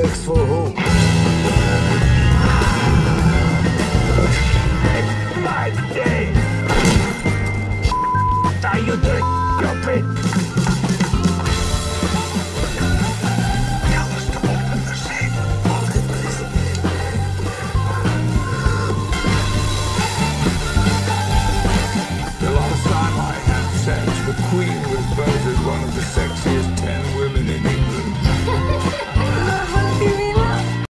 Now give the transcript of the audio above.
Checks for who? My day! Are you doing, stupid? Tell us to open the safe. Hold it, please. The last time I had sex, the Queen was voted one of the sexiest